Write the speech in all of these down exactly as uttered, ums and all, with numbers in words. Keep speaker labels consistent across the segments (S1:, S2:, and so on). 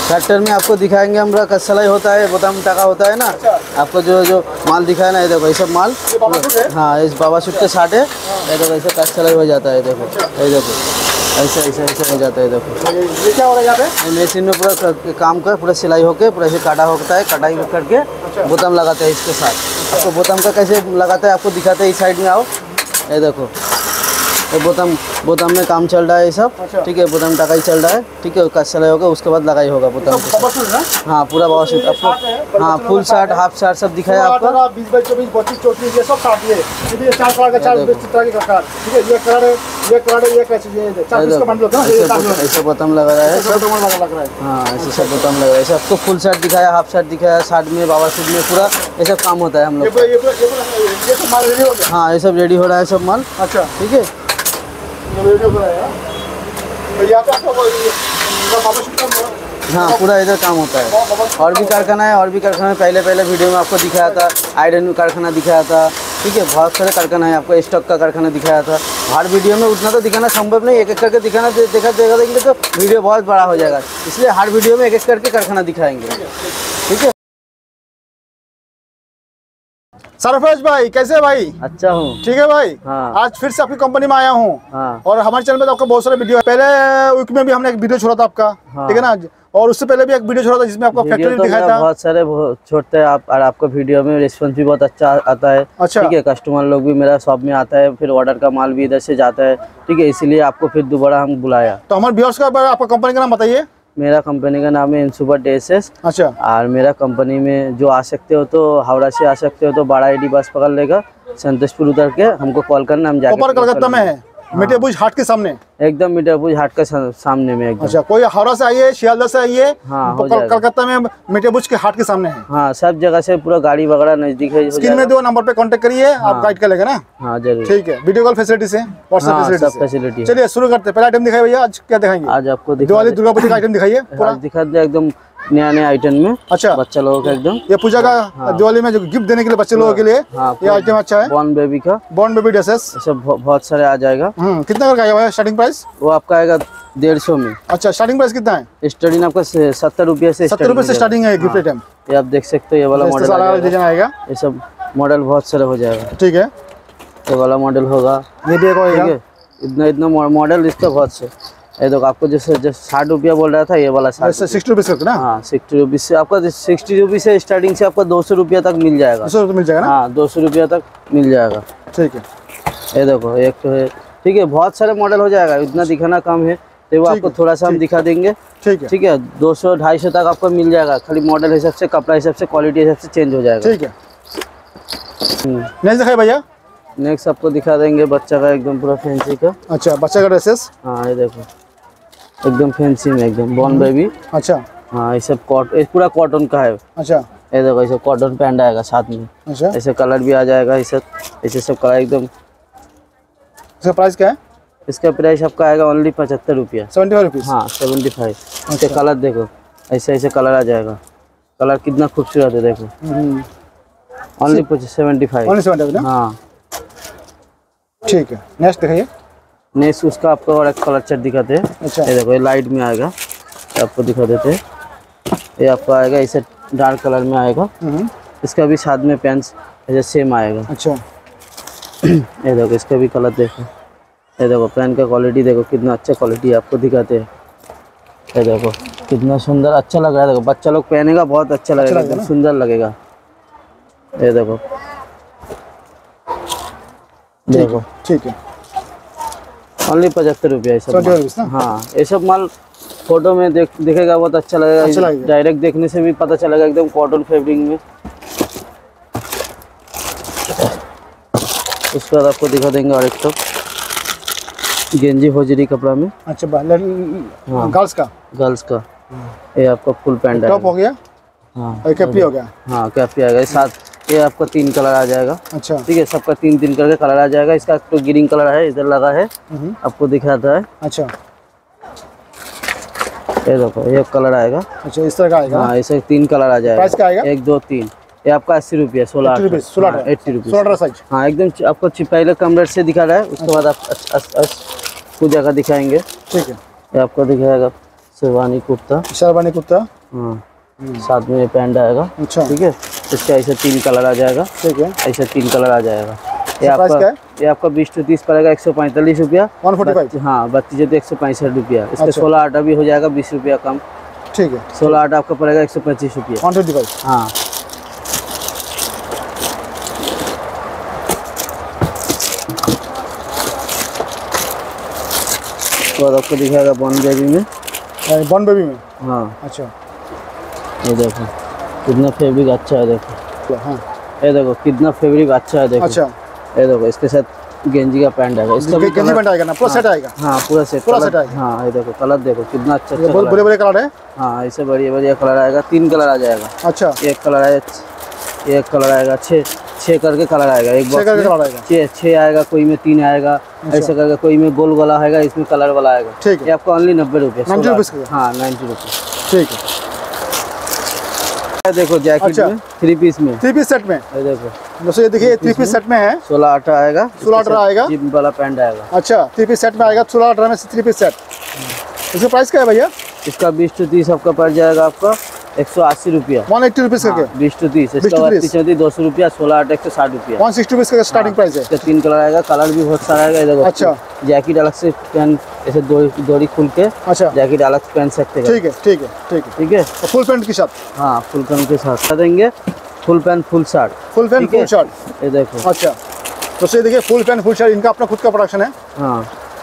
S1: Tractor में आपको दिखाएंगे हम कस सिलाई होता है, बोताम टाका होता है ना। आपको जो जो माल दिखाया ना, ये देखो ये सब माल, हाँ इस बाबा सूट के साथ है। ये देखो ऐसे कस सिलाई हो जाता है, देखो ये देखो ऐसे ऐसे ऐसे हो जाता है। देखो
S2: ये क्या हो रहा है यहाँ पे?
S1: मशीन में पूरा काम कर, पूरा सिलाई होके पूरा ऐसे काटा होता है, कटाई करके बोताम लगाते हैं इसके साथ। आपको बोताम का कैसे लगाता है आपको दिखाते हैं, इस साइड में आओ। ये देखो ये बोताम बोताम में काम चल रहा है ये सब, ठीक है। बोताम टाकाई चल रहा है, ठीक है। कस सिलाई होगा उसके बाद लगाई होगा बोताम। हाँ पूरा बाबा सूट आपको, हाँ फुल शर्ट हाफ शर्ट सब दिखाया आपको।
S2: बीस बाई चौबीस बत्तीस चौतीस ये सब काट दिए, चार कलर का, चार तरह का काट, ठीक है। ये कलर है, ये कलर है, ये कैसे चार पीस का बंडल होता है ना,
S1: ऐसे बोताम लगा रहा है सब,
S2: लग रहा है।
S1: हाँ ऐसे सब बोताम लगा रहा है। आपको फुल शर्ट दिखाया, हाफ शर्ट दिखाया, साइड में बाबा सूट में पूरा ये सब काम होता है हम लोग। हाँ ये सब रेडी हो रहा है सब माल।
S2: अच्छा
S1: ठीक है। हाँ पूरा इधर काम होता है। और भी कारखाना है, और भी कारखाना है। पहले पहले वीडियो में आपको दिखाया था, आयरन कारखाना दिखाया था, ठीक है। बहुत सारे कारखाना है, आपको स्टॉक का कारखाना दिखाया था। हर वीडियो में उतना तो दिखाना संभव नहीं, एक एक करके दिखाना देखा देखा देंगे तो वीडियो बहुत बड़ा हो जाएगा, इसलिए हर वीडियो में एक एक करके कारखाना दिखाएंगे, ठीक है।
S2: सरफराज भाई कैसे है भाई?
S1: अच्छा हूँ,
S2: ठीक है भाई।
S1: हाँ।
S2: आज फिर से आपकी कंपनी में आया हूँ।
S1: हाँ।
S2: और हमारे चैनल में तो आपका बहुत सारे वीडियो है। पहले वीक में भी हमने एक वीडियो छोड़ा था आपका,
S1: हाँ।
S2: ठीक है ना। और उससे पहले भी एक वीडियो छोड़ा था जिसमें आपका फैक्ट्री
S1: तो
S2: दिखाया था।
S1: बहुत सारे छोड़ते हैं आप, और आपका वीडियो में रिस्पॉन्स भी बहुत अच्छा आता है।
S2: अच्छा।
S1: ठीक है, कस्टमर लोग भी मेरा शॉप में आता है, फिर ऑर्डर का माल भी इधर से जाता है, ठीक है। इसीलिए आपको फिर दोबारा हम बुलाया।
S2: तो हमारे व्यूअर्स का आपका कंपनी का नाम बताइए।
S1: मेरा कंपनी का नाम है इनसुपर ड्रेसेस।
S2: अच्छा।
S1: और मेरा कंपनी में जो आ सकते हो तो हावड़ा से आ सकते हो तो बारह एडी बस पकड़ लेगा, संतोषपुर उतर के हमको कॉल करना, हम जाकर
S2: कलकत्ता में है, मीठेपुर हाट के सामने,
S1: एकदम मीठेपुर हाट का सामने में एकदम।
S2: अच्छा, कोई हावड़ा से आइए, शियालदह से आइए,
S1: हाँ,
S2: कलकत्ता में मीठेपुर के हाट के सामने है।
S1: हाँ सब जगह से पूरा गाड़ी वगैरह नजदीक है।
S2: स्क्रीन में दो नंबर पे कांटेक्ट करिए, आप गाइड कर लेगा ना।
S1: हाँ जरूर,
S2: ठीक है। वीडियो कॉल फैसिलिटी से, व्हाट्सएप फैसिलिटी। चलिए शुरू करते हैं। पहला आइटम दिखाइए भैया, आज क्या दिखाएंगे?
S1: आज आपको
S2: दिवाली दुर्गा पूजा का आइटम दिखाइए पूरा।
S1: दिखा दे एकदम नया नया आइटम में।
S2: अच्छा,
S1: बच्चा लोगों का एकदम
S2: ये पूजा का, हाँ। दिवाली में जो गिफ्ट देने के लिए बच्चे लोगों के लिए, हाँ, ये आइटम अच्छा है।
S1: बॉर्न बेबी का,
S2: बॉर्न बेबी ड्रेसेस सब
S1: बहुत सारे आ जाएगा।
S2: हम्म कितना का आएगा स्टार्टिंग प्राइस?
S1: वो आपका आएगा डेढ़ सौ में।
S2: अच्छा, स्टार्टिंग प्राइस कितना है?
S1: स्टार्टिंग आपका सत्तर रुपये से
S2: सत्तर रुपये से स्टार्टिंग है गिफ्ट आइटम।
S1: ये आप देख सकते हो, ये वाला मॉडल
S2: डिजाइन आएगा।
S1: ये सब मॉडल बहुत सारे हो जाएगा,
S2: ठीक है।
S1: ये वाला मॉडल होगा,
S2: ये भी होगा।
S1: इतना इतना मॉडल इसका बहुत से। ये देखो आपको जैसे जैसे साठ रुपया बोल रहा था, ये वाला
S2: सिक्सटी रुपीज ना।
S1: हाँ सिक्सटी रुपीज से आपका सिक्सटी रुपीज से स्टार्टिंग से आपका दो सौ रुपया तक मिल जाएगा।
S2: दो सौ रुपये मिल जाएगा ना?
S1: हाँ दो सौ रुपया तक मिल जाएगा।
S2: ठीक है।
S1: ये देखो एक तो है, ठीक है। बहुत सारे मॉडल हो जाएगा, इतना दिखाना कम है तो वो आपको थोड़ा सा हम दिखा देंगे।
S2: ठीक है,
S1: ठीक है। दो सौ ढाई सौ तक आपको मिल जाएगा, खाली मॉडल हिसाब से, कपड़ा हिसाब से, क्वालिटी हिसाब से चेंज हो जाएगा।
S2: ठीक है। नेक्स्ट दिखाइए भैया।
S1: नेक्स्ट आपको दिखा देंगे बच्चा का एकदम पूरा फैंसी का।
S2: अच्छा, बच्चा का ड्रेसेस।
S1: हाँ ये देखो एकदम फैंसी में, एकदम बॉर्न बेबी।
S2: अच्छा।
S1: हाँ ये सब कॉटन, पूरा कॉटन का है।
S2: अच्छा।
S1: ये देखो ऐसे कॉटन पैंट आएगा साथ में।
S2: अच्छा। ऐसे
S1: कलर भी आ जाएगा, ऐसे ऐसे सब कलर एकदम।
S2: इसका प्राइस क्या है? इसका
S1: प्राइस आपका आएगा ओनली पचहत्तर रुपया।
S2: Seventy five rupees.
S1: हाँ सेवेंटी फाइव। इसके कलर देखो, ऐसे ऐसे कलर आ जाएगा। कलर कितना खूबसूरत है, देखो। Only seventy five.
S2: Only seventy five. हाँ ठीक है। नेक्स्ट दिखाइए।
S1: नेक्स्ट उसका आपको और एक कलर चार्ट दिखाते हैं।
S2: अच्छा।
S1: ये देखो ये लाइट में आएगा, आपको दिखा देते हैं। ये आपको आएगा ऐसे डार्क कलर में आएगा। इसका भी साथ में पेंस ऐसे सेम आएगा।
S2: अच्छा।
S1: ये देखो इसका भी कलर देखो, ये देखो पेन का क्वालिटी देखो कितना अच्छा क्वालिटी आपको दिखाते हैं। ये देखो कितना सुंदर, अच्छा लग रहा है। देखो बच्चा लोग पहनेगा बहुत अच्छा लगेगा, अच्छा सुंदर लगेगा। ये देखो देखो।
S2: ठीक है।
S1: ओनली पचहत्तर रुपया ये सब। हाँ ये सब माल फोटो में देख दिखेगा बहुत अच्छा लगेगा, अच्छा लगेगा। डायरेक्ट देखने से भी पता चलेगा एकदम कॉटन फैब्रिक में। उसके बाद आपको दिखा देंगे और एक तो गेंजी होजरी कपड़ा में।
S2: अच्छा, हाँ गर्ल्स का,
S1: गर्ल्स का। ये आपका फुल पैंट
S2: टॉप हो गया।
S1: हाँ
S2: कैपरी हो गया।
S1: हाँ कैपरी आ गया साथ। ये आपका तीन कलर आ जाएगा।
S2: अच्छा।
S1: ठीक है, सबका तीन तीन करके कलर आ जाएगा। इसका तो ग्रीन कलर है, इधर लगा है, आपको दिखाता है।
S2: अच्छा।
S1: ये देखो ये कलर आएगा।
S2: अच्छा, इस तरह का आएगा।
S1: हाँ ऐसे तीन कलर आ जाएगा।
S2: प्राइस क्या आएगा?
S1: एक दो तीन। ये आपका अस्सी रुपया, सोलह
S2: एट्टी रुपीज। सोलह साइज।
S1: हाँ एकदम आपको पहले कम रेट से दिखा रहा है, उसके बाद आप पूजा का दिखाएंगे।
S2: ठीक है।
S1: ये आपको दिखाएगा शेरवानी कुर्ता।
S2: शेरवानी कुर्ता
S1: हाँ साथ में ये पैंट आएगा।
S2: अच्छा
S1: ठीक है, इसका ऐसे तीन कलर आ जाएगा।
S2: ठीक है,
S1: ऐसे तीन कलर आ जाएगा। ये
S2: प्राइस क्या
S1: आपका
S2: है?
S1: ये आपका बीस टू तीस पड़ेगा एक सौ पैंतालीस रुपया।
S2: One forty five.
S1: हाँ बत्तीस जो एक सौ पैंसठ रुपया। इसका
S2: अच्छा।
S1: सोलह आटा भी हो जाएगा बीस रुपया कम।
S2: ठीक है,
S1: सोलह आटा आपका पड़ेगा एक सौ पच्चीस रुपया।
S2: One twenty five.
S1: हाँ तो आपको दिखाएगा बॉन बेबी में।
S2: बॉन बेबी में।
S1: हाँ
S2: अच्छा
S1: ये देखो कितना फैब्रिक अच्छा है। देखो
S2: हाँ,
S1: ये देखो कितना फैब्रिक अच्छा है। देखो
S2: अच्छा
S1: ये देखो इसके साथ गेंजी का पैंट आएगा। इसका भी
S2: गेंजी पैंट आएगा ना, पूरा सेट आएगा।
S1: हाँ पूरा सेट
S2: पूरा सेट आएगा।
S1: हाँ ये देखो कलर देखो कितना अच्छा अच्छा
S2: बहुत बड़े बड़े कलर है।
S1: हाँ ऐसे बढ़िया बढ़िया कलर आएगा। तीन कलर आ जाएगा।
S2: अच्छा
S1: एक कलर आएगा, एक कलर आएगा, छः छः करके कलर आएगा। एक
S2: छह करके कलर आएगा।
S1: छः छः आएगा, कोई में तीन आएगा। ऐसे करके कोई में गोल वाला आएगा, इसमें कलर वाला आएगा।
S2: ठीक है,
S1: ये आपको ओनली नब्बे रुपये।
S2: नाइन्टी रुपीज़ का।
S1: हाँ नाइन्टी रुपीज़।
S2: ठीक है,
S1: देखो जैकेट
S2: अच्छा।
S1: में थ्री पीस में।
S2: थ्री पीस सेट में
S1: ये देखो
S2: दोस्तों, ये देखिए थ्री पीस सेट में है।
S1: सोलह आटा आएगा।
S2: सोलह आटा आएगा।
S1: जिप वाला पैंट आएगा।
S2: अच्छा थ्री पीस सेट में आएगा, सोलह अठारह में से थ्री पीस सेट। इसका प्राइस क्या है भैया?
S1: इसका बीस टू तीस आपका पड़ जाएगा आपका एक सौ अस्सी रुपया।
S2: वन एट्टी रुपीज़ करके।
S1: बीस टू तीस इसका बत्तीस चौंतीस दो सौ रुपया। सोलह आठ एक सौ साठ रुपया।
S2: वन सिक्सटी रुपीज़ का स्टार्टिंग प्राइस है।
S1: इसका तीन कलर आएगा। कलर भी बहुत सारा आएगा। देखो
S2: अच्छा।
S1: जैकेट अलग से पहन ऐसे डोरी डोरी खुल के
S2: अच्छा
S1: जैकेट अलग से पहन सकते हैं।
S2: ठीक है, ठीक है, ठीक है,
S1: ठीक है।
S2: फुल पैंट के साथ।
S1: हाँ फुल पैंट के साथ देंगे। Full pant full shirt.
S2: Full pant full shirt.
S1: ये देखो।
S2: अच्छा तो ये देखिए फुल पैंट फुल शर्ट, इनका अपना खुद का प्रोडक्शन है।
S1: हाँ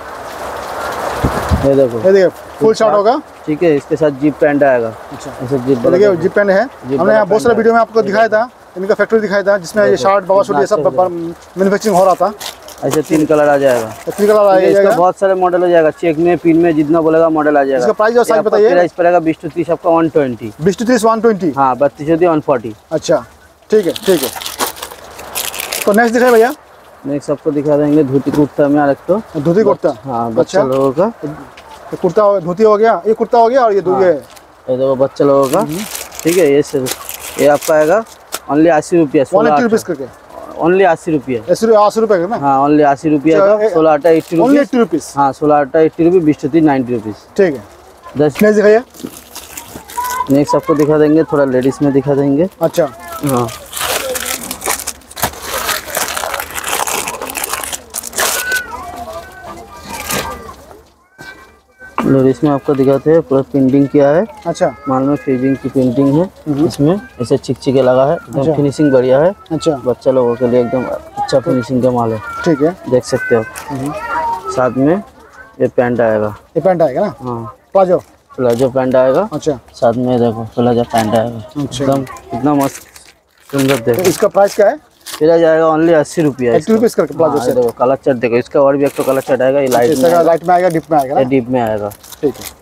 S1: ये देखो।
S2: ये देखिए फुल शर्ट होगा।
S1: ठीक है, इसके साथ जीप पैंट आएगा।
S2: अच्छा
S1: ऐसे जीप
S2: तो देखिए जीप पैंट है। हमने यहाँ बहुत सारे वीडियो में आपको दिखाया था, इनका फैक्ट्री दिखाया था जिसमें ये शर्ट बाबा सूट ये सब मैन्युफैक्चरिंग हो रहा था।
S1: ऐसे तीन कलर आ जाएगा।
S2: तीन कलर आ
S1: इसका
S2: जाएगा।
S1: बहुत सारे मॉडल हो जाएगा। चेक में पिन में जितना बोलेगा मॉडल आ जाएगा।
S2: इसका प्राइस और साइज बताइए।
S1: प्राइस पड़ेगा बीस टू तीस आपका वन ट्वेंटी।
S2: बीस टू तीस वन ट्वेंटी।
S1: हाँ बत्तीस होती वन फोर्टी।
S2: अच्छा ठीक है, ठीक है। तो नेक्स्ट दिखाए भैया।
S1: नेक्स्ट आपको दिखा देंगे धोती कुर्ता में। एक तो
S2: धोती कुर्ता।
S1: हाँ बच्चा लोगों का।
S2: ये कुर्ता धोती हो गया, ये कुर्ता हो गया और ये दो ये
S1: ये देखो बच्चा लोगों का। ठीक है, ये सिर्फ ये आपका आएगा ओनली अस्सी रुपया।
S2: वन एट्टी रुपीज़ करके।
S1: ओनली अस्सी रुपया।
S2: अस्सी रुपये का ना।
S1: हाँ ओनली अस्सी रुपया का। सोलह आटा eighty
S2: only
S1: rupees.
S2: Eighty rupees.
S1: हाँ सोलह आटा एट्टी रुपीज़। बीस टू तीस नाइन्टी रुपीज़।
S2: ठीक है।
S1: दस
S2: नेक्स्ट दिखाइए।
S1: नेक्स्ट आपको दिखा देंगे थोड़ा लेडीज़ में दिखा देंगे।
S2: अच्छा
S1: हाँ लेडीज में आपको दिखाते हैं। पूरा प्रिंटिंग किया है।
S2: अच्छा
S1: माल में फ्रीजिंग की प्रिंटिंग है। इसमें ऐसे चिकचिके लगा है। एकदम
S2: अच्छा।
S1: फिनिशिंग बढ़िया है।
S2: अच्छा
S1: बच्चा लोगों के लिए एकदम अच्छा फिनिशिंग का माल है।
S2: ठीक है,
S1: देख सकते हो आप। साथ में ये पैंट आएगा।
S2: ये पैंट आएगा ना,
S1: हाँ
S2: प्लाजो।
S1: प्लाजो पैंट आएगा।
S2: अच्छा
S1: साथ में देखो प्लाजो पैंट आएगा।
S2: अच्छा।
S1: एकदम कितना मस्त सुंदर
S2: तो
S1: देखो।
S2: इसका प्राइस क्या है?
S1: फिर आ जाएगा ओनली अस्सी रुपया।
S2: एट्टी रुपीज़ करके प्लाजो से।
S1: देखो कलर चट देखो। इसका और भी एक तो कलर चट आएगा। ये लाइट में
S2: लाइट में आएगा, डिप में आएगा ना।
S1: डीप में आएगा।
S2: ठीक है।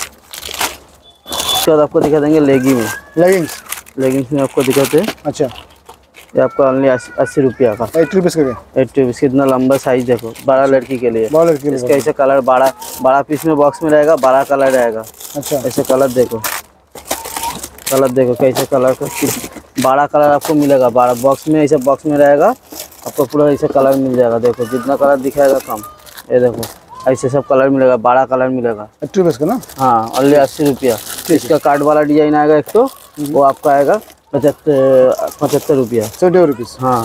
S1: उसके बाद आपको दिखा देंगे लेगी में।
S2: लेगिंग्स।
S1: लेगिंग्स में आपको दिखाते हैं।
S2: अच्छा
S1: ये आपका ओनली अस्सी रुपया का।
S2: एट्टी रुपीज़ करके।
S1: Eighty rupees. कितना लंबा साइज देखो। बारह लड़की के लिए।
S2: बारह लड़की के लिए।
S1: इसका ऐसे कलर बारह बारह पीस में बॉक्स में रहेगा। बारह कलर रहेगा।
S2: अच्छा
S1: ऐसे कलर देखो। कलर देखो कैसे कलर का बारह कलर आपको मिलेगा। बारह बॉक्स में ऐसे बॉक्स में रहेगा। आपको पूरा ऐसे कलर मिल जाएगा। देखो जितना कलर दिखाएगा कम। ये देखो ऐसे सब कलर मिलेगा। बारह कलर मिलेगा।
S2: एट्टी रुपीज़ का ना।
S1: हाँ ओनली अस्सी रुपया। इसका कार्ड वाला डिजाइन आएगा एक तो वो आपका आएगा पचहत्तर पचहत्तर रुपया।
S2: Seventy rupees.
S1: हाँ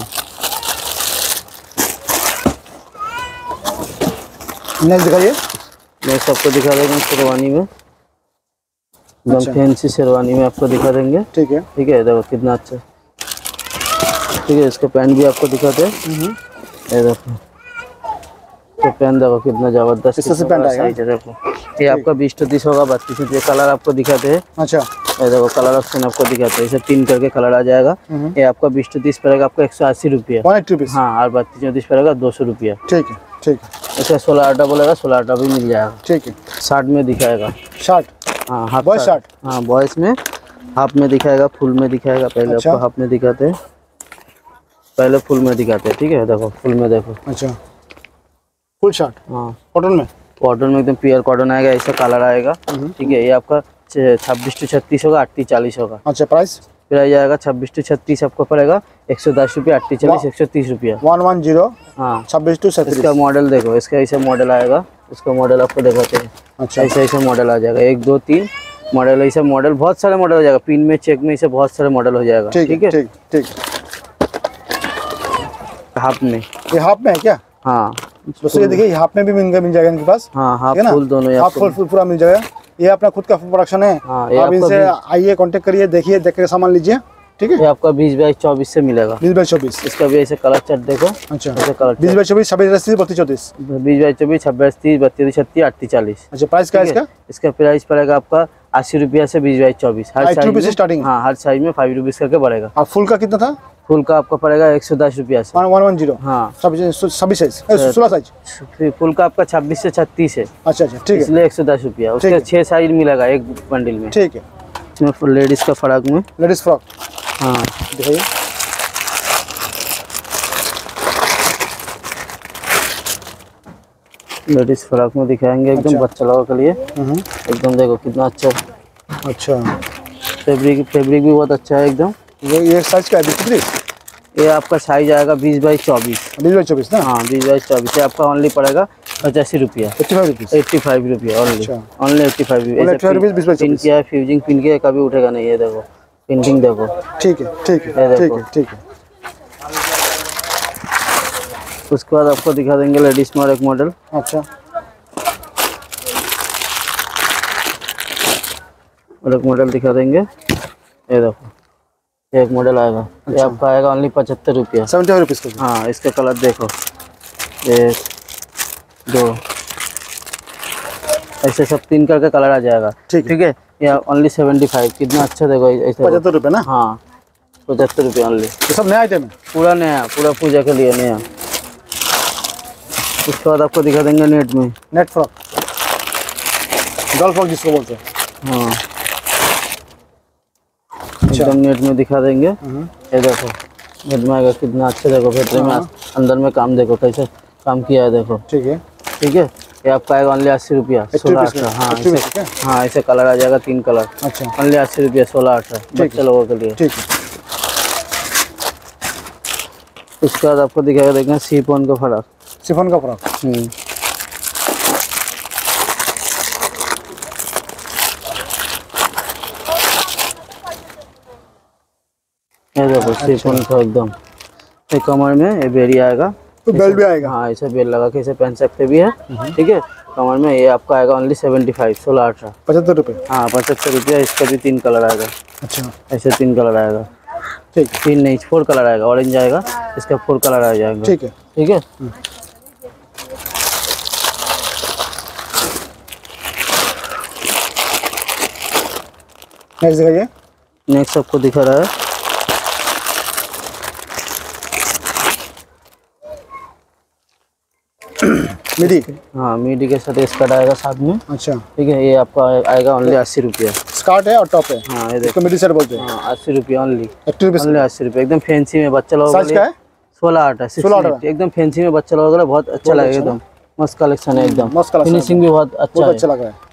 S2: नेक्स्ट दिखाइए।
S1: नेक्स्ट आपको दिखा देंगे शेरवानी में। एकदम
S2: अच्छा।
S1: फैंसी शेरवानी में आपको दिखा देंगे।
S2: ठीक है।
S1: ठीक है देखो कितना अच्छा। ठीक है इसका पैंट भी आपको दिखाते हैं। ये देखो तो पैंट देखो कितना जबरदस्त।
S2: इससे से पैंट आएगा।
S1: साइज है देखो। ये आपका बीस टू तीस होगा। बत्तीस ये कलर आपको दिखाते हैं।
S2: अच्छा
S1: ये देखो कलर ऑप्शन आपको दिखाते हैं। इसे तीन करके कलर आ जाएगा। ये आपका बीस टू तीस पड़ेगा आपको एक सौ अस्सी रुपया।
S2: One eighty rupees.
S1: हाँ और बत्तीस चौंतीस पड़ेगा दो सौ रुपया।
S2: ठीक है, ठीक है,
S1: इसका सोलह आटा बोलेगा सोलह आटा भी मिल जाएगा।
S2: ठीक है।
S1: शर्ट में दिखाएगा।
S2: शर्ट।
S1: हाँ हाफ
S2: बॉयज शर्ट।
S1: हाँ बॉयज में हाफ में दिखाएगा। फुल में दिखाएगा। पहले
S2: अच्छा।
S1: आपको हाफ में दिखाते हैं। पहले फुल में दिखाते हैं। ठीक है देखो फुल में देखो।
S2: अच्छा फुल शर्ट।
S1: हाँ
S2: कॉटन में।
S1: कॉटन में एकदम प्योर कॉटन आएगा। ऐसा कलर आएगा। ठीक है ये आपका छब्बीस टू छत्तीस होगा। अट्ठी चालीस होगा।
S2: अच्छा प्राइस
S1: फिर आ जाएगा छब्बीस टू छत्तीस आपको पड़ेगा एक सौ दस रुपया। अट्ठी चालीस एक सौ तीस रुपया।
S2: One one zero.
S1: हाँ
S2: छब्बीस टू छत्तीस।
S1: इसका मॉडल देखो। इसका ऐसा मॉडल आएगा। इसका मॉडल आपको दिखाते हैं।
S2: अच्छा
S1: ऐसा ऐसा मॉडल आ जाएगा। एक दो तीन मॉडल है, इसे मॉडल बहुत सारे मॉडल हो जाएगा, पिन में चेक में इसे बहुत सारे मॉडल हो जाएगा।
S2: ठीक है ठीक ठीक।
S1: हाफ में,
S2: ये हाफ में है क्या?
S1: हाँ
S2: दोस्तों ये देखिए हाफ में भी मिल मिल जाएगा इनके पास।
S1: हाँ हाफ
S2: है ना,
S1: फुल दोनों,
S2: हाफ फुल फुल पूरा मिल जाएगा। ये अपना खुद का प्रोडक्शन है।
S1: हाँ, ये
S2: आप इनसे आइए कांटेक्ट करिए, देखिए देख के सामान लीजिए। ठीक है,
S1: ये आपका बीस बाई चौबीस से मिलेगा।
S2: बीस बाई चौबीस
S1: इसका भी ऐसे कलर चार्ट देखो।
S2: अच्छा,
S1: ऐसे कलर
S2: बीस बाई चौबीस, छब्बीस तीस बत्तीस चौतीस,
S1: बीस बाई चौबीस, छब्बीस तीस, बत्तीस छत्तीस, अड़तीस चालीस।
S2: अच्छा, प्राइस क्या है इसका?
S1: इसका प्राइस पड़ेगा आपका अस्सी रुपया से बीस बाई चौबीस। हर साइज में
S2: स्टार्टिंग।
S1: हाँ, हर साइज में फाइव रुपीज करके बढ़ेगा।
S2: और फुल का कितना था?
S1: फुल का आपका पड़ेगा एक सौ दस रुपया से।
S2: One one zero.
S1: हाँ,
S2: छब्बीस साइज, सोलह साइज।
S1: फुल का आपका छब्बीस से छत्तीस है।
S2: अच्छा अच्छा, ठीक है,
S1: इसलिए एक सौ दस रुपया। उसके छह साइज मिलेगा एक बंडल में।
S2: ठीक है।
S1: इसमें लेडीज का फ्रॉक में,
S2: लेडीज फ्रॉक,
S1: हाँ
S2: दिखाइए।
S1: लेडीज फ्रॉक में दिखाएंगे, एकदम बच्चा लोगों के लिए। एकदम देखो कितना अच्छा।
S2: अच्छा,
S1: फैब्रिक फैब्रिक भी बहुत अच्छा है एकदम।
S2: ये ये साइज क्या है?
S1: ये आपका साइज आएगा बीस बाई चौबीस।
S2: बीस बाई चौबीस ना?
S1: हाँ, बीस बाई चौबीस। ये आपका ओनली पड़ेगा पचासी रुपया।
S2: Eighty five rupees
S1: eighty five रुपया only. Only eighty five rupees. Pin किया है, फ्यूजिंग पिन किया है, कभी उठेगा नहीं। ये देखो प्रिंटिंग देखो।
S2: ठीक है ठीक है ठीक है ठीक है।
S1: उसके बाद आपको दिखा देंगे लेडीज में और एक मॉडल।
S2: अच्छा,
S1: और एक मॉडल दिखा देंगे। ये देखो एक मॉडल आएगा। अच्छा। ये आपका आएगा ओनली पचहत्तर रुपया।
S2: सेवेंटी फाइव रुपीज़ का।
S1: हाँ, इसका कलर देखो, एक दो ऐसे सब तीन करके कलर आ जाएगा। ठीक ठीक है। ये ओनली सेवेंटी फाइव। कितना अच्छा देखो, ऐसे
S2: पचहत्तर रुपये ना?
S1: हाँ, पचहत्तर रुपये ओनली।
S2: ये सब नया आइटम है,
S1: पूरा नया, पूरा पूजा के लिए नया। उसके बाद आपको दिखा देंगे नेट में,
S2: नेट फ्रॉक, गर्ल फ्रॉक जिसको बोलते हैं।
S1: हाँ, एकदम नेट में दिखा देंगे। ये देखो नेट में आएगा, कितना अच्छा देखो। फैक्ट्री में अंदर में काम देखो कैसे काम किया है, देखो। ठीक है ठीक है। ये आपका आएगा ओनली अस्सी रुपया, सोलह अठारह। हाँ ऐसे, हाँ ऐसे कलर आ जाएगा, तीन कलर। अच्छा, ओनली अस्सी रुपया, सोलह अठारह, बच्चे लोगों के लिए। ठीक है। उसके बाद आपको दिखाएगा, देखना शिफॉन का फ्रॉक।
S2: शिफॉन का फ्रॉक,
S1: हम्म ये देखो शिफॉन का एकदम। ये कमर में ये बेरी आएगा,
S2: तो बेल भी आएगा।
S1: हाँ, ऐसे बेल लगा के इसे पहन सकते भी है। ठीक है। कमर में ये आपका आएगा ओनली सेवेंटी फाइव, सोलह अठारह,
S2: पचहत्तर रुपये।
S1: हाँ पचहत्तर रुपया। इसका भी तीन कलर आएगा।
S2: अच्छा,
S1: ऐसे तीन कलर आएगा।
S2: ठीक,
S1: तीन नहीं फोर कलर आएगा। ऑरेंज आएगा, इसका फोर कलर आ जाएगा।
S2: ठीक है
S1: ठीक है।
S2: नेक्स्ट दिखाइए।
S1: नेक्स्ट आपको दिखा रहा है
S2: मिडी।
S1: हाँ, मिडी के साथ स्कर्ट आएगा साथ में।
S2: अच्छा,
S1: ठीक है। ये आपका आएगा ओनली अस्सी रुपया।
S2: स्कर्ट है और टॉप है।
S1: हाँ, ये
S2: इसको मिडी सेट बोलते हैं।
S1: हाँ, अस्सी रुपया ओनली।
S2: एक्टिव
S1: ओनली अस्सी रुपया, एकदम फैंसी में बच्चा लोगों
S2: साइज क्या है?
S1: सोलह आठ है, एकदम फैंसी में बच्चा लोगों के लिए बहुत अच्छा लगेगा। एकदम मस्त कलेक्शन है, एकदम
S2: मस्त कलेक्शन,
S1: फिनिशिंग भी बहुत अच्छा है।
S2: अच्छा लग रहा है।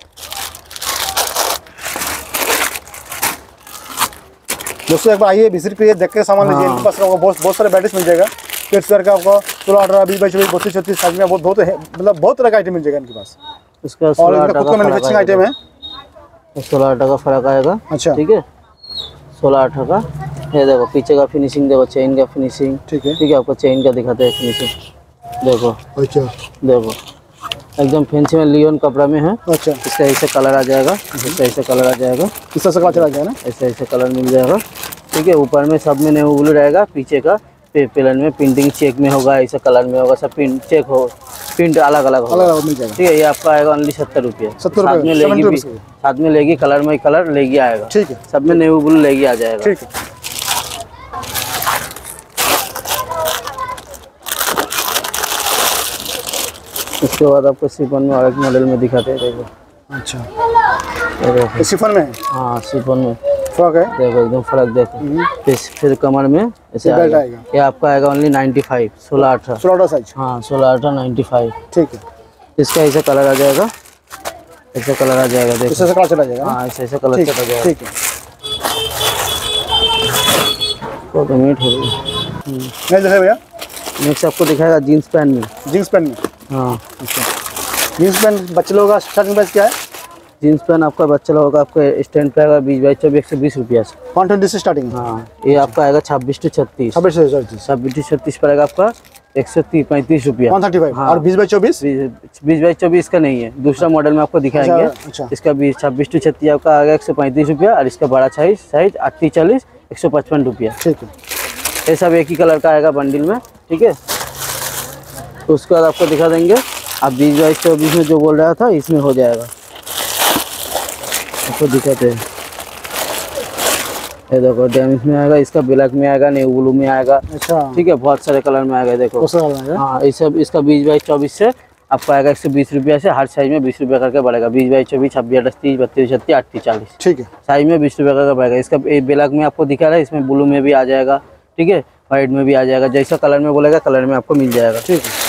S2: दोस्तों एक बार आइए, विजिट करिए, देख के सामान लीजिए। इनके पास आपको बहुत बहुत सारे वैराइटीज मिल जाएगा। किड्स वेयर का आपको सोलह अठारह बीस बाईस चौबीस बत्तीस छत्तीस साइज में बहुत बहुत मतलब बहुत तरह का आइटम मिल जाएगा इनके पास।
S1: इसका
S2: और इनका खुद का मैन्युफैक्चरिंग आइटम है।
S1: सोलह अठारह का फर्क आएगा।
S2: अच्छा,
S1: ठीक है। सोलह अठारह का ये देखो, पीछे का फिनिशिंग देखो, चेन का फिनिशिंग। ठीक है। ठीक है, आपको चेन का दिखाते हैं फिनिशिंग देखो। अच्छा, देखो एकदम फैंसी में लियोन कपड़ा में है। अच्छा, इसका ऐसे कलर आ जाएगा, इसका ऐसे कलर आ जाएगा,
S2: इस तरह से कलर चला जाएगा ना,
S1: ऐसे ऐसे कलर मिल जाएगा। ठीक है। ऊपर में सब में नेवी ब्लू रहेगा, पीछे का पे पेलन में प्रिंटिंग चेक में होगा, ऐसे कलर में होगा, सब प्रिंट चेक हो, प्रिंट अलग अलग होगा। अलग अलग मिल जाएगा। ठीक है। ये आपका आएगा ओनली सत्तर रुपये। सत्तर साथ में लेगी भी, साथ में लेगी कलर में कलर लेगी आएगा। ठीक है। सब में नेवी ब्लू लेगी आ जाएगा। ठीक है। उसके बाद आपको शिफॉन में और एक मॉडल में दिखाते हैं, देखो। अच्छा, देखो शिफॉन में। हाँ, शिफॉन में फ्रॉक है, देखो एकदम फ्रॉक देखो। फिर फिर कमर में ऐसे आएगा। ये आपका आएगा ओनली नाइन्टी फाइव, सोलह अठारह, सोलह अठारह साइज। हाँ, सोलह अठारह नाइन्टी फाइव। ठीक है। इसका ऐसा कलर आ जाएगा, ऐसा कलर आ जाएगा, देखो ऐसा कलर चला जाएगा। हाँ, ऐसा ऐसा कलर चला जाएगा। ठीक है। फोटो मीट हो गई। नहीं देखा भैया। नेक्स्ट आपको दिखाएगा जीन्स पैंट में। जीन्स पैंट में, हाँ। अच्छा, जीन्स पैंट बच्चे लोगों का स्टार्टिंग प्राइस क्या है? जीन्स पैंट आपका बच्चा लोगों का आपका स्टैंड पे आएगा बीस बाई चौबीस एक सौ बीस रुपया से।
S2: वन ट्वेंटी से स्टार्टिंग है।
S1: हाँ, ये आपका आएगा छब्बीस टू छत्तीस।
S2: छब्बीस से छत्तीस।
S1: छब्बीस टू छत्तीस पड़ेगा आपका एक सौ तीस पैंतीस रुपया।
S2: One thirty five.
S1: हाँ।
S2: और बीस बाई चौबीस
S1: बीस बाई चौबीस का नहीं है, दूसरा मॉडल में आपको दिखाएंगे।
S2: अच्छा।
S1: इसका बीस छब्बीस टू छत्तीस आपका आएगा एक सौ पैंतीस रुपया और इसका बड़ा साइज साइज अट्ठी चालीस एक सौ पचपन रुपया।
S2: ठीक है।
S1: ये सब एक ही कलर का आएगा बंडल में, ठीक है। तो उसके बाद आपको दिखा देंगे। आप बीस बाई चौबीस में जो बोल रहा था इसमें हो जाएगा, आपको दिखाते हैं। ये देखो डैमेज में आएगा, इसका ब्लैक में आएगा, नेवी ब्लू में आएगा।
S2: अच्छा।
S1: ठीक है, बहुत सारे कलर में आएगा। देखो हाँ, ये सब इसका बीस बाई चौबीस से आपको आएगा एक सौ बीस रुपया से, हर साइज में बीस रुपया करके बढ़ेगा। बीस बाई चौबीस छब्बीस अट्ठाईस तीस बत्तीस छत्तीस अट्ठी चालीस। ठीक है, साइज में बीस रुपया करके बढ़ेगा। इसका ब्लैक में आपको दिखा रहा है, इसमें ब्लू में भी आ जाएगा, ठीक है, वाइट में भी आ जाएगा। जैसा कलर में बोलेगा कलर में आपको मिल जाएगा। ठीक है।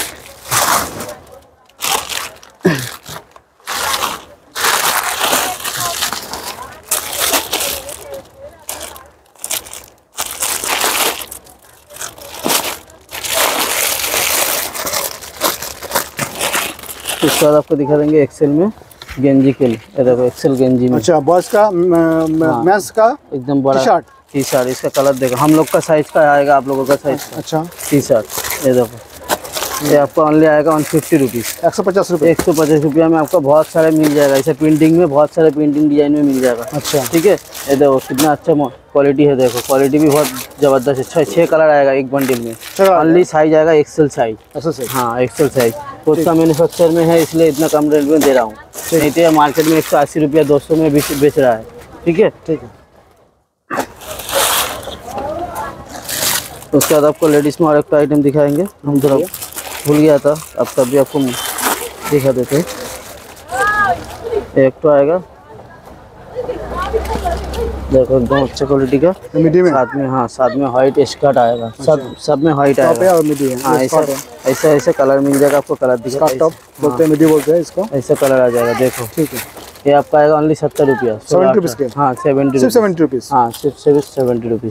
S1: उसके बाद आपको दिखा देंगे एक्सेल में गेंजी के लिए। ये देखो एक्सेल गेंजी में।
S2: अच्छा, बॉयज का मेंस का
S1: एकदम बड़ा
S2: टी-शर्ट।
S1: टी शर्ट, इसका कलर देखो, हम लोग का साइज का आएगा, आप लोगों का साइज का।
S2: अच्छा।
S1: टी शर्ट ये देखो, ये आपको ओनली आएगा वन फिफ्टी रुपीज़।
S2: एक सौ पचास रुपये।
S1: एक सौ पचास रुपया में आपको बहुत सारे मिल जाएगा। इसे प्रिंटिंग में बहुत सारे प्रिंटिंग डिजाइन में मिल जाएगा। अच्छा, ठीक है। ये देखो कितना अच्छा क्वालिटी है, देखो क्वालिटी भी बहुत ज़बरदस्त है। छः छः कलर आएगा एक बंडल में। ओनली साइज आएगा एक्सेल साइज। एक्सेल, हाँ एक्सेल साइज। खुद का मैन्युफैक्चर में है, इसलिए इतना कम रेट में दे रहा हूँ। नहीं तो मार्केट में एक सौ अस्सी रुपया दो सौ में बेच बेच रहा है। ठीक है, ठीक है। उसके बाद आपको लेडीज़ में और एक आइटम दिखाएंगे। हम थोड़ा भूल गया था, अब तभी आपको दिखा देते हैं। एक तो आएगा देखो एकदम अच्छे क्वालिटी का मिडी में, साथ में हाँ साथ में व्हाइट स्कर्ट आएगा। सब सब में व्हाइट आएगा और मिडी है। हाँ, ऐसा ऐसा ऐसे कलर मिल जाएगा आपको। कलर दिखा, टॉप बोलते हैं, मिडी बोलते हैं इसको। ऐसा कलर आ जाएगा, देखो। ठीक है, ये आपका आएगा ओनली सत्तर रुपया। सेवेंटी रुपीज़ के। हाँ सेवेंटी सिर्फ सेवेंटी रुपीज़। हाँ सिर्फ सिर्फ सेवेंटी रुपीज़।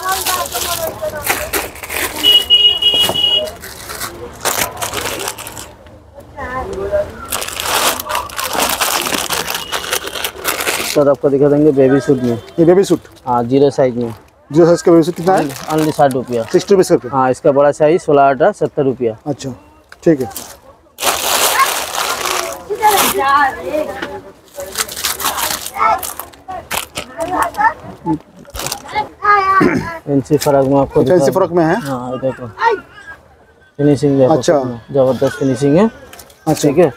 S1: सर आपको दिखा देंगे बेबी सूट में। ये बेबी सूट, हाँ जीरो साइज में। जीरो साइज का बेबी सूट कितना है? ओनली साठ रुपया। सिक्सटी रुपीज़ करके। हाँ, इसका बड़ा साइज सोलह अठारह सत्तर रुपया। अच्छा, ठीक है। फैंसी फ्रॉक में आपको, फैंसी फ्रॉक में है। हाँ देखो फिनिशिंग देखो। अच्छा, जबरदस्त फिनिशिंग है। अच्छा, ठीक है।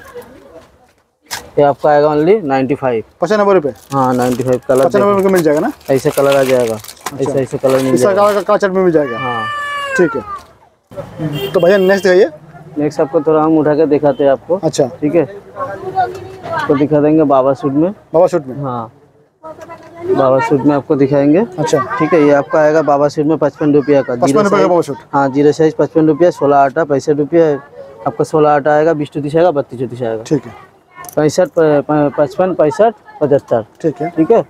S1: ये आपका आएगा ओनली नाइन्टी फाइव। पचानवे रुपये। हाँ नाइन्टी फाइव कलर पचानवे रुपये मिल जाएगा ना। ऐसे कलर आ जाएगा। अच्छा। ऐसा ऐसे कलर मिल जाएगा, काचर में मिल जाएगा। हाँ ठीक है। तो भैया नेक्स्ट है, ये नेक्स्ट आपको थोड़ा हम उठा के दिखाते हैं आपको। अच्छा, ठीक है। तो दिखा देंगे बाबा सूट में। बाबा सूट में, हाँ बाबा सूट में आपको दिखाएंगे। अच्छा, ठीक है। ये आपका आएगा बाबा सूट में पचपन रुपया का। पचपन रुपये का बाबा सूट। हाँ जीरो साइज पचपन रुपया। सोलह आटा पैंसठ रुपया आपका। सोलह आटा आएगा, बीस चौतीस आएगा, बत्तीस चौतीस आएगा। ठीक है। पैंसठ पचपन पैंसठ पचहत्तर। ठीक है, ठीक है।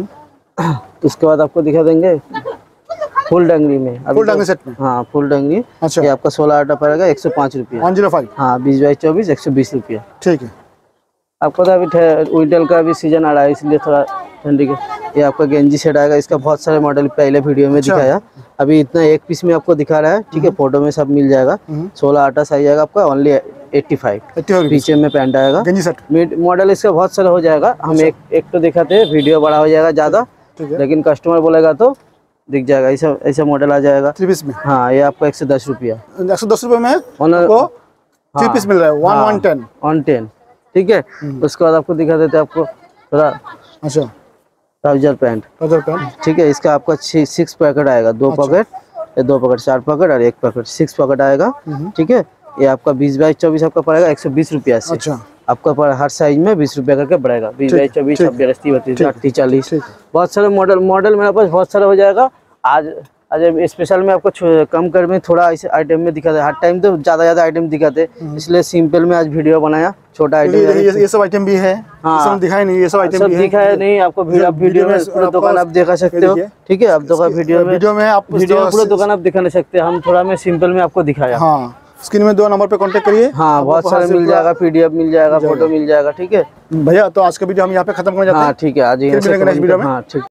S1: उसके बाद आपको दिखा देंगे फुल डंगरी में। फुल डंगरी सेट में, हाँ फुल डंगरी। अच्छा, ये आपका सोलह आटा पड़ेगा एक सौ पाँच रुपया। One zero five. हाँ बीस बाईस चौबीस एक सौ बीस रुपया। ठीक है। आपको तो अभी विंटर का भी सीजन आ रहा है, इसलिए थोड़ा ठंडी के। ये आपका गेंजी सेट आएगा। इसका बहुत सारे मॉडल पहले वीडियो में दिखाया, अभी इतना एक पीस में आपको दिखा रहा है। ठीक है, फोटो में सब मिल जाएगा। सोलह आटा साइज आएगा आपका ओनली एट्टी फाइव। पीछे में पैंट आएगा। गेंजी सेट मॉडल इसका बहुत सारा हो जाएगा। हम एक एक तो दिखाते हैं, वीडियो बड़ा हो जाएगा ज़्यादा, लेकिन कस्टमर बोलेगा तो दिख जाएगा। ऐसा ऐसा मॉडल आ जाएगा थ्री पीस में। हाँ, ये आपको एक सौ दस रुपया। एक सौ दस रुपये में थ्री पीस मिल रहा है। One one ten one ten ठीक है। उसके बाद आपको दिखा देते हैं आपको थोड़ा। अच्छा, ट्राउजर पैंट। ट्राउजर पैंट, ठीक है। इसका आपका सिक्स पैकेट आएगा। दो पैकेट, ये दो पैकेट, चार पैकेट और एक पैकेट, सिक्स पैकेट आएगा। ठीक है। ये आपका बीस बाईस चौबीस आपका पड़ेगा एक सौ बीस रुपया से। अच्छा, आपका पर हर साइज में बीस रुपया करके बढ़ेगा। बीस बाईस चौबीस छब्बीस अस्सी बत्तीस अट्ठी चालीस, बहुत सारे मॉडल मॉडल मेरे पास बहुत सारा हो जाएगा। आज आज स्पेशल में आपको कम कर में थोड़ा ऐसे आइटम में दिखाते। हर टाइम तो ज़्यादा ज़्यादा आइटम दिखाते, इसलिए सिंपल में आज वीडियो बनाया। छोटा आइटम ये, ये सब आइटम भी है। हाँ, दिखाया नहीं, ये सब आइटम सब दिखाया नहीं आपको। वीडियो में पूरा दुकान आप दिखा सकते हो। ठीक है, आप दुकान वीडियो में वीडियो में आप वीडियो में पूरा दुकान आप दिखा नहीं सकते। हम थोड़ा में सिंपल में आपको दिखाया। हाँ,
S2: स्क्रीन में दो नंबर पे कांटेक्ट करिए।
S1: हाँ, बहुत सारे मिल जाएगा, पीडीएफ मिल जाएगा, फोटो मिल जाएगा। ठीक है
S2: भैया, तो आज का वीडियो हम यहाँ पे खत्म करना चाहते हैं।
S1: हाँ ठीक है, आज
S2: फिर मिलेंगे नेक्स्ट वीडियो में।
S1: हाँ ठीक।